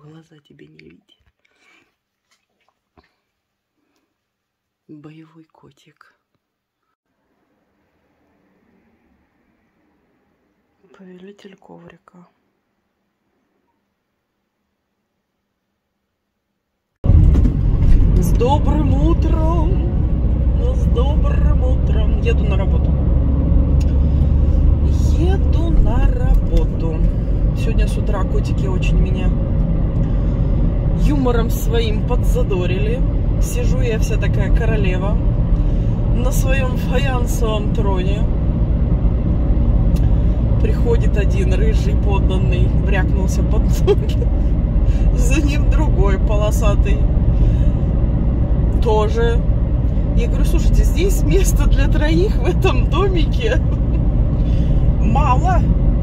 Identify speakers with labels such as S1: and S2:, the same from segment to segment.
S1: глаза тебе не видят. Боевой котик. Повелитель коврика. С добрым утром! С добрым утром! Еду на работу. Еду на работу. Сегодня с утра котики очень меня юмором своим подзадорили. Сижу я вся такая королева на своем фаянсовом троне. Приходит один рыжий подданный, брякнулся под ноги. За ним другой полосатый. Тоже. Я говорю, слушайте, здесь место для троих в этом домике мало.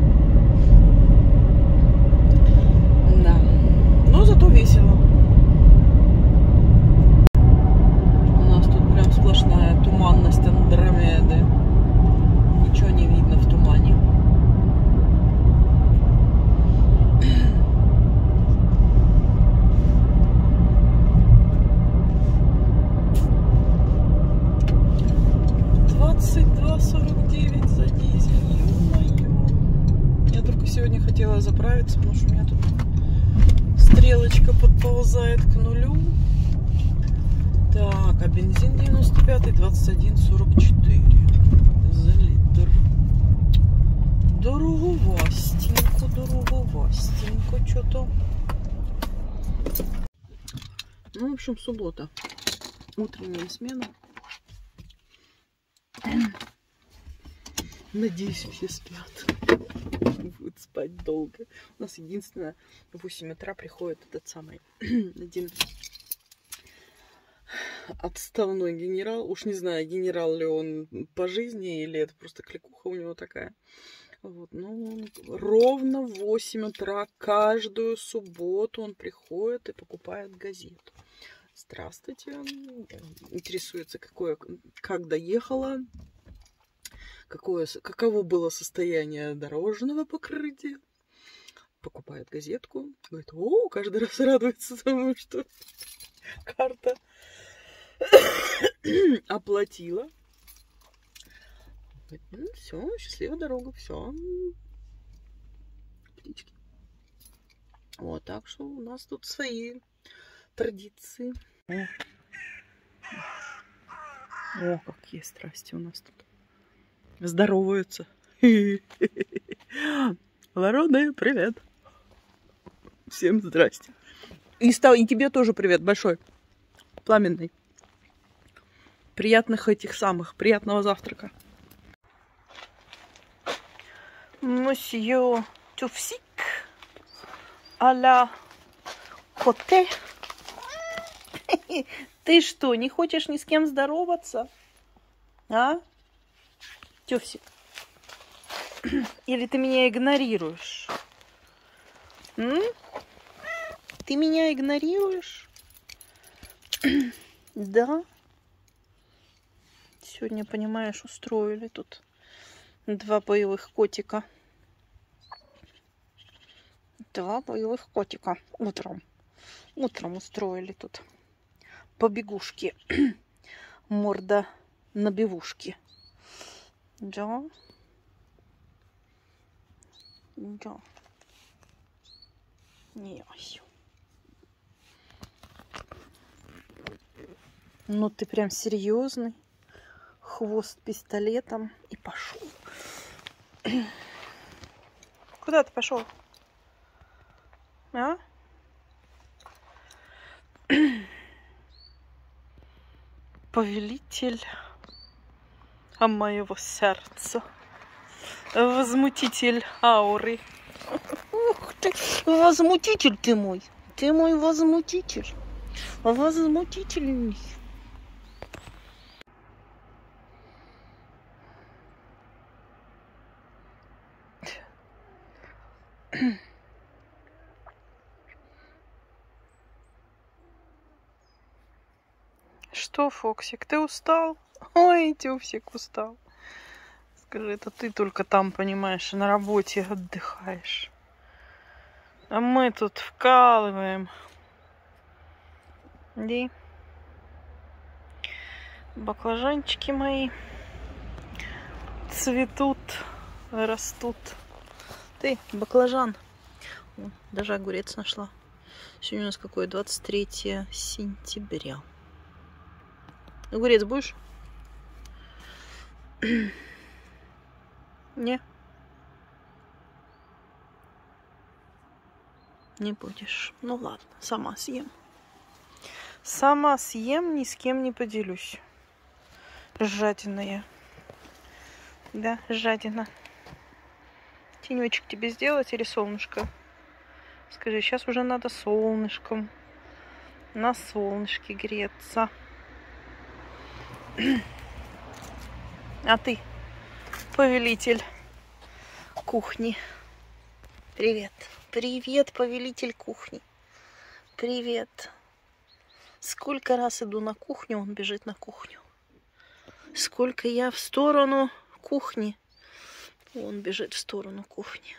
S1: Да. Но зато весело. У нас тут прям сплошная туманность Андромеды. Ничего не видно в тумане. За дизель, ё-моё. Я только сегодня хотела заправиться, потому что у меня тут стрелочка подползает к нулю. Так, а бензин 95-й 21,44 за литр. Дороговастенько, дороговастенько что-то. Ну, в общем, суббота. Утренняя смена. Надеюсь, все спят. Будут спать долго. У нас единственное, в 8 утра приходит этот самый один отставной генерал. Уж не знаю, генерал ли он по жизни, или это просто кликуха у него такая. Вот, ну, ровно в 8 утра каждую субботу он приходит и покупает газету. Здравствуйте. Интересуется, как доехала. Каково было состояние дорожного покрытия. Покупает газетку. Говорит, о, каждый раз радуется тому, что карта оплатила. Говорит, ну, все, счастливая дорога, все. Птички. Вот, так что у нас тут свои традиции. О, какие страсти у нас тут. Здороваются. Лароны, привет. Всем здрасте. И тебе тоже привет большой. Пламенный. Приятных приятного завтрака. Мосье Тюфсик а-ля коте. Ты что, не хочешь ни с кем здороваться? А? Тюфсик. Или ты меня игнорируешь? Ты меня игнорируешь? Да. Сегодня, понимаешь, устроили тут 2 боевых котика. 2 боевых котика. Утром устроили тут побегушки. Морда на бегушки. Да. Да. Не. Ну ты прям серьезный. Хвост пистолетом. И пошел. Куда ты пошел? А? Повелитель моего сердца. Возмутитель ауры. Ух ты, возмутитель ты мой. Ты мой возмутитель. Возмутительный. Что, Фоксик, ты устал? Ой, Тюфсик устал. Скажи, это ты только там, понимаешь, на работе отдыхаешь. А мы тут вкалываем. Ди. Баклажанчики мои цветут, растут. Ты, баклажан. О, даже огурец нашла. Сегодня у нас какое? 23 сентября. Огурец будешь? Не. Не будешь. Ну ладно, сама съем. Сама съем, ни с кем не поделюсь. Жадина я. Да, жадина. Тенечек тебе сделать или солнышко? Скажи, сейчас уже надо солнышком. На солнышке греться. А ты, повелитель кухни. Привет. Привет, повелитель кухни. Привет. Сколько раз иду на кухню, он бежит на кухню. Сколько я в сторону кухни, он бежит в сторону кухни.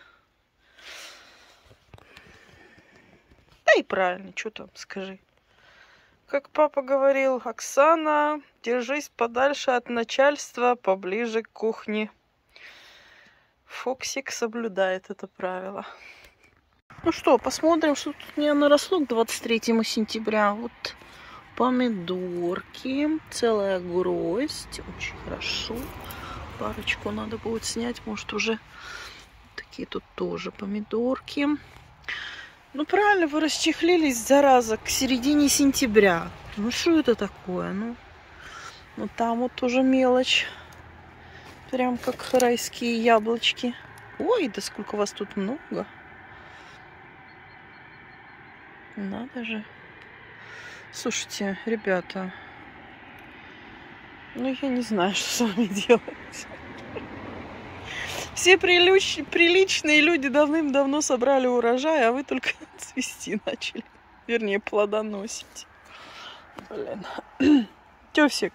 S1: Да и правильно, что там, скажи. Как папа говорил, Оксана, держись подальше от начальства, поближе к кухне. Фоксик соблюдает это правило. Ну что, посмотрим, что тут у меня наросло к 23 сентября. Вот помидорки, целая гроздь, очень хорошо. Парочку надо будет снять, может уже такие тут тоже помидорки. Ну правильно, вы расчехлились, зараза, к середине сентября. Ну что это такое? Ну там вот тоже мелочь. Прям как райские яблочки. Ой, да сколько вас тут много. Надо же. Слушайте, ребята, ну я не знаю, что с вами делать. Все приличные люди давным-давно собрали урожай, а вы только цвести начали. Вернее, плодоносить. Блин. Тёсик,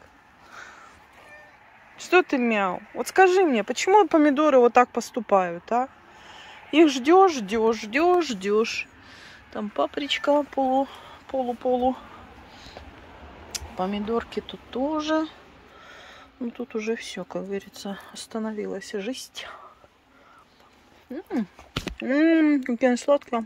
S1: что ты мяу? Вот скажи мне, почему помидоры вот так поступают, а? Их ждешь. Там папричка полу. Помидорки тут тоже. Ну тут уже все, как говорится, остановилась жизнь. Какая сладкая.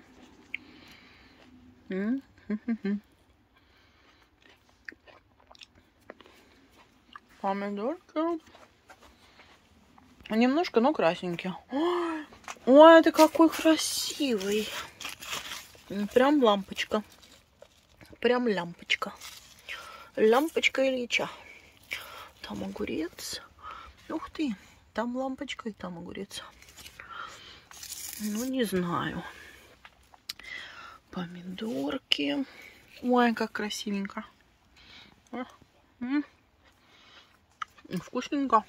S1: Помидорки. Немножко, но красненькие. Ой, это какой красивый. Прям лампочка. Прям лямпочка. Лампочка Ильича. Там огурец. Ух ты. Там лампочка и там огурец. Ну, не знаю. Помидорки. Ой, как красивенько. Вкусненько.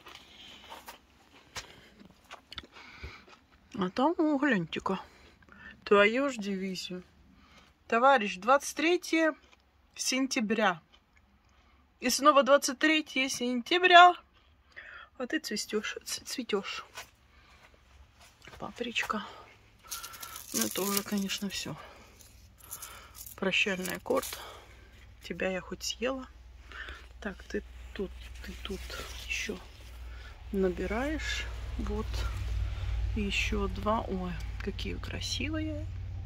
S1: А там, гляньте-ка. Твою ж дивизию. Товарищ, 23 сентября. И снова 23 сентября. А ты цветешь. Папричка. Ну, это уже, конечно, все. Прощальный аккорд. Тебя я хоть съела. Так, ты тут еще набираешь. Вот. Еще два. Ой, какие красивые.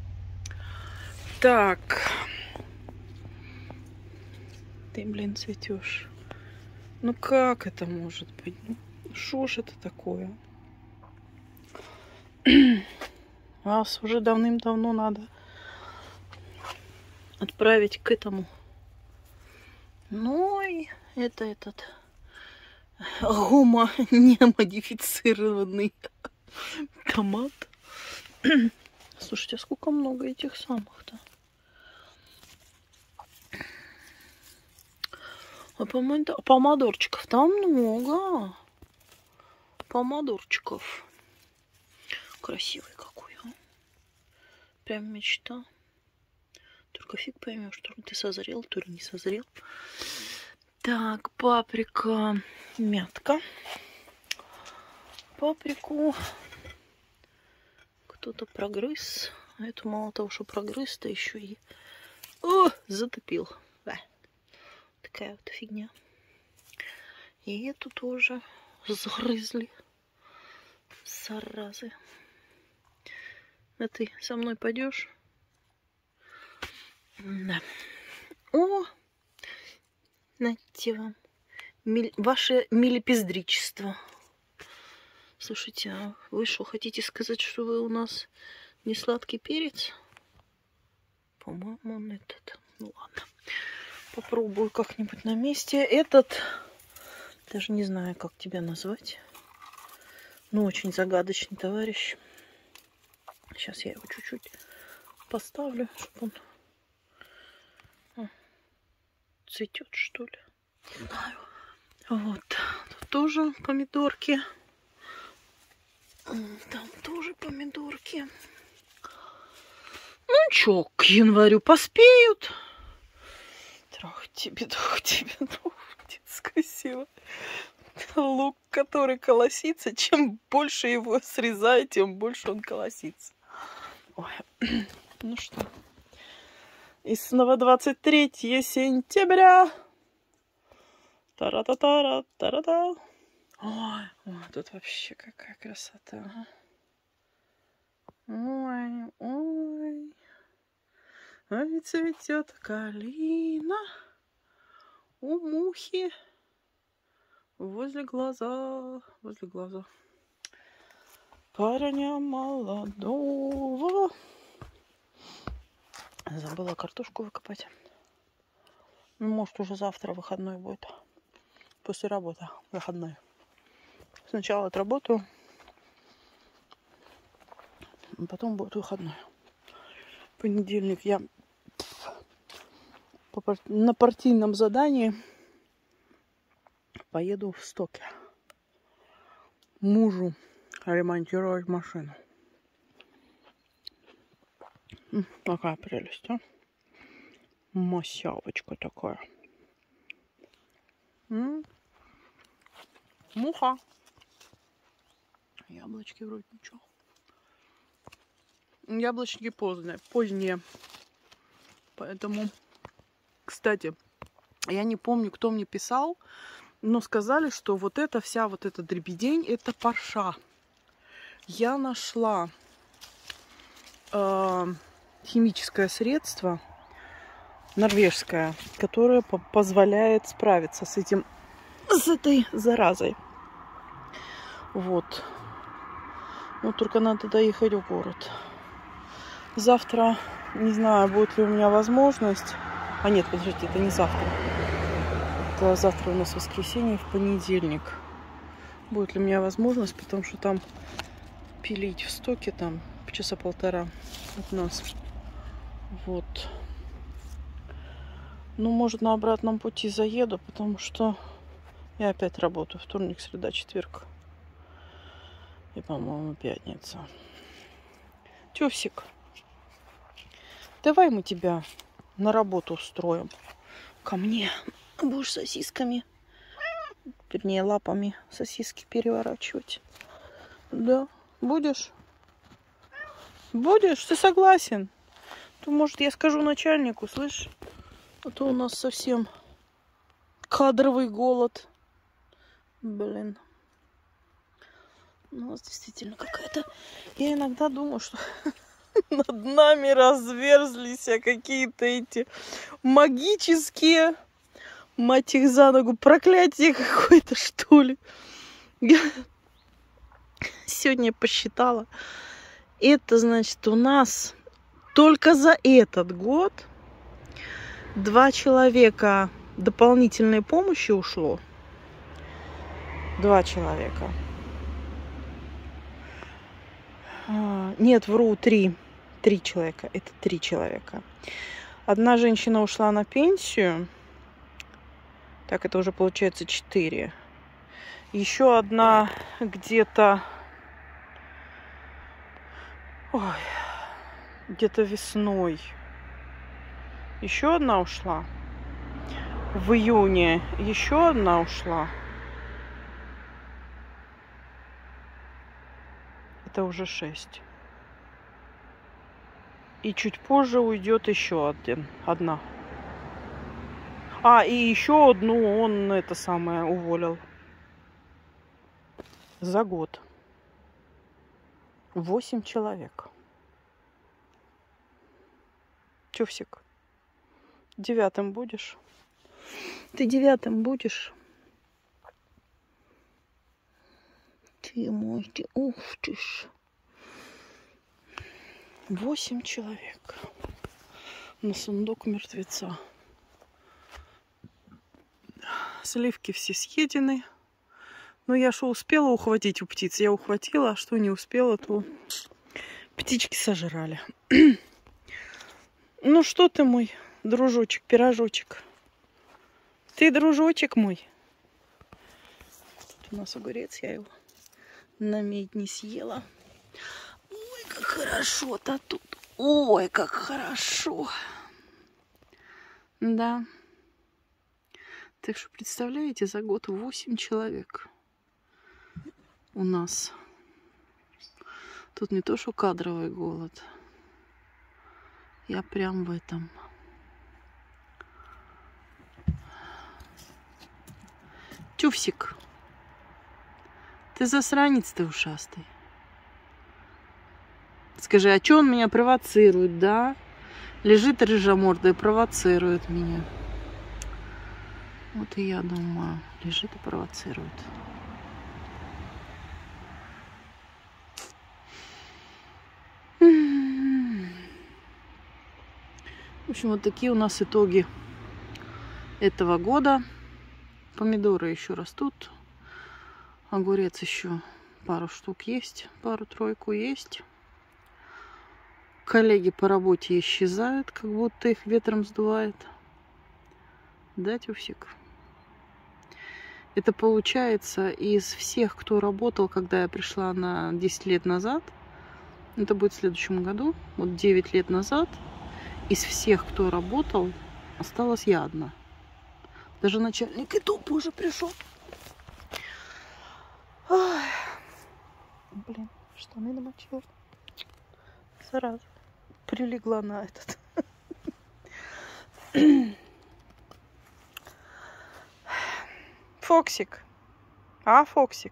S1: Так. Ты, блин, цветешь. Ну как это может быть? Ну, шо ж это такое? Вас уже давным-давно надо отправить к этому. Ну и это этот гомонемодифицированный томат. Слушайте, а сколько много этих самых-то? А помидорчиков там много. Помидорчиков. Красивый какой, а? Прям мечта. Только фиг поймешь, то ли ты созрел, то ли не созрел. Так, паприка, мятка. Паприку кто-то прогрыз.
S2: А эту мало того, что прогрыз, то еще и... О, затопил. Да. Такая вот фигня. И эту тоже загрызли. Заразы. А ты со мной пойдешь? Да. О! Нате вам. Ваше милипиздричество. Слушайте, а вы что, хотите сказать, что вы у нас не сладкий перец? По-моему, он этот. Ну ладно. Попробую как-нибудь на месте. Этот, даже не знаю, как тебя назвать. Ну, очень загадочный товарищ. Сейчас я его чуть-чуть поставлю, чтобы он цветет, что ли. Не знаю. Вот. Тут тоже помидорки. Там тоже помидорки. Ну чё, к январю поспеют. Трах тебе, красиво. Лук, который колосится, чем больше его срезаю, тем больше он колосится. Ой. Ну что, и снова 23 сентября. Тара-та-тара, тара-та. Ой, тут вообще какая красота. Ой, ой. Ой, цветет калина у мухи возле глаза. Парня молодого. Забыла картошку выкопать. Может, уже завтра выходной будет. После работы выходной. Сначала отработаю, а потом будет выходной. В понедельник я на партийном задании поеду в Стоки. Мужу ремонтировать машину. Какая прелесть, а? Масявочка такая. Муха. Яблочки вроде ничего. Яблочки поздние. Поэтому, кстати, я не помню, кто мне писал, но сказали, что вот эта вся вот эта дребедень, это парша. Я нашла химическое средство норвежское, которое позволяет справиться с этой заразой. Вот. Ну, только надо доехать в город. Завтра, не знаю, будет ли у меня возможность. А нет, подождите, это не завтра. Это завтра у нас воскресенье, в понедельник. Будет ли у меня возможность, потому что там пилить в Стоке, там часа полтора от нас. Вот. Ну, может, на обратном пути заеду, потому что я опять работаю. Вторник, среда, четверг. И, по-моему, пятница. Тёвсик, давай мы тебя на работу устроим. Ко мне. Будешь сосисками, вернее, лапами сосиски переворачивать. Да, будешь? Будешь? Ты согласен? То, может, я скажу начальнику, слышь? А то у нас совсем кадровый голод. Блин. У нас действительно какая-то... Я иногда думаю, что над нами разверзлись какие-то эти магические, мать их за ногу, проклятие какое-то, что ли. Я сегодня посчитала. Это, значит, у нас только за этот год 2 человека дополнительной помощи ушло. 2 человека. Нет, вру, 3. 3 человека. Это 3 человека. Одна женщина ушла на пенсию. Так, это уже получается 4. Еще одна где-то... Ой, где-то весной. Еще одна ушла. В июне еще одна ушла. Это уже 6.
S1: И чуть позже уйдет еще одна. И еще одну он это самое уволил. За год. 8 человек. Тюфсик, 9-м будешь? Ты 9-м будешь? Ты мой, ты, ух ты ж. 8 человек на сундук мертвеца. Сливки все съедены. Но я что успела ухватить у птиц? Я ухватила, а что не успела, то птички сожрали. Ну что ты мой, дружочек, пирожочек? Ты дружочек мой. Тут у нас огурец, я его на медь не съела. Ой, как хорошо-то тут. Ой, как хорошо. Да. Так что, представляете, за год 8 человек у нас. Тут не то, что кадровый голод. Я прям в этом. Тюфсик. Ты засранец, ты ушастый. Скажи, а что он меня провоцирует, да? Лежит рыжемордой и провоцирует меня. Вот и я думаю, лежит и провоцирует. В общем, вот такие у нас итоги этого года. Помидоры еще растут. Огурец еще пару штук есть. Пару-тройку есть. Коллеги по работе исчезают, как будто их ветром сдувает. Да, Тюфсик? Это получается из всех, кто работал, когда я пришла на 10 лет назад. Это будет в следующем году. Вот 9 лет назад. Из всех, кто работал, осталась я одна. Даже начальник и то позже пришел. Ой. Блин, штаны намочила. Сразу прилегла на этот. Фоксик. Фоксик.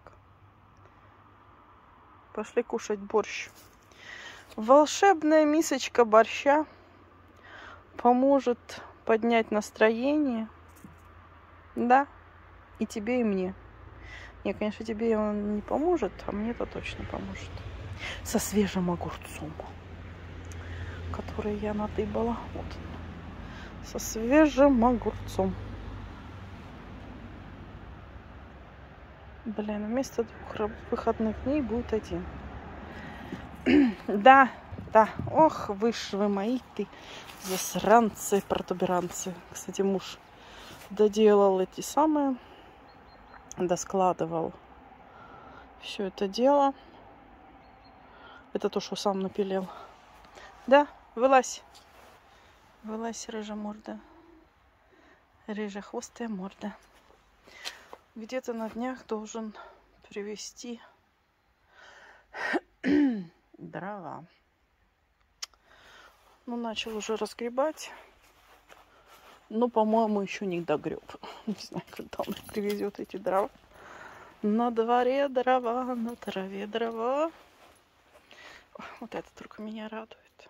S1: Пошли кушать борщ. Волшебная мисочка борща поможет поднять настроение. Да, и тебе, и мне. Не, конечно, тебе он не поможет, а мне-то точно поможет. Со свежим огурцом, который я надыбала. Вот. Со свежим огурцом. Блин, вместо 2 выходных дней будет 1. Да, да. Ох, вы мои, ты засранцы, протуберанцы. Кстати, муж доделал эти самые, доскладывал все это дело. Это то, что сам напилил. Да, вылазь. Вылазь, рыжая морда. Рыжехвостая морда. Где-то на днях должен привезти дрова. Ну, начал уже разгребать. Но, по-моему, еще не догреб. Не знаю, когда он привезет эти дрова. На дворе дрова, на траве дрова. Вот это только меня радует.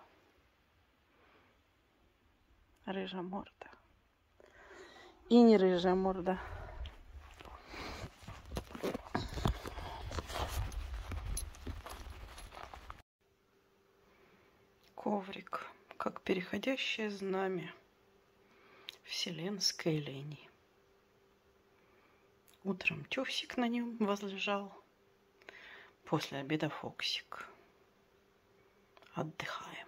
S1: Рыжая морда. И не рыжая морда. Коврик, как переходящее знамя вселенской лени. Утром Тюфсик на нем возлежал, после обеда Фоксик. Отдыхаем.